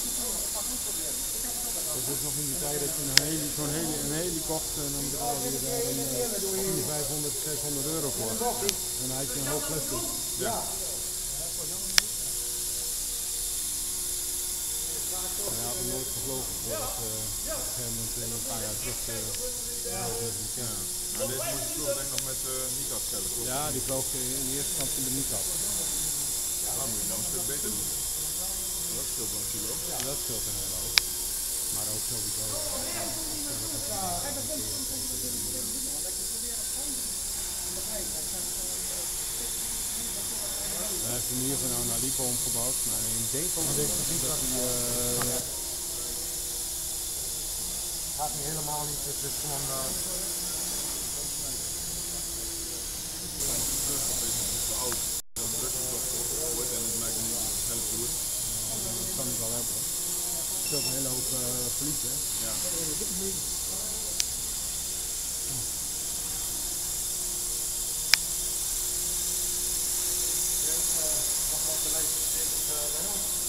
Dat is nog in die tijd dat je een heli kocht en dan betaalde je daar 500, 600 euro voor. En dan had je een hoop plastic. Ja. En hij had hem nooit gevlogen voordat op een gegeven moment een paar jaar terug Maar deze moest je vloog denk ik nog met Nikas-cellen. Ja, die vloog in de eerste instantie met Nikas. Dat moet je nou een stuk beter doen. Dat scheelt wel een kilo. Ja, dat scheelt een hele hoop. Maar ook sowieso. Hij heeft hem in ieder geval nou naar Lipo omgebouwd, maar ik denk ook dat hij... Gaat niet helemaal niet, het is gewoon... oud. Dat druk is toch wordt en het maakt niet een snelle toer. Dat kan ik wel hebben. Het scheelt een hele hoop verlies, hè? Ja. Nog wat te lezen,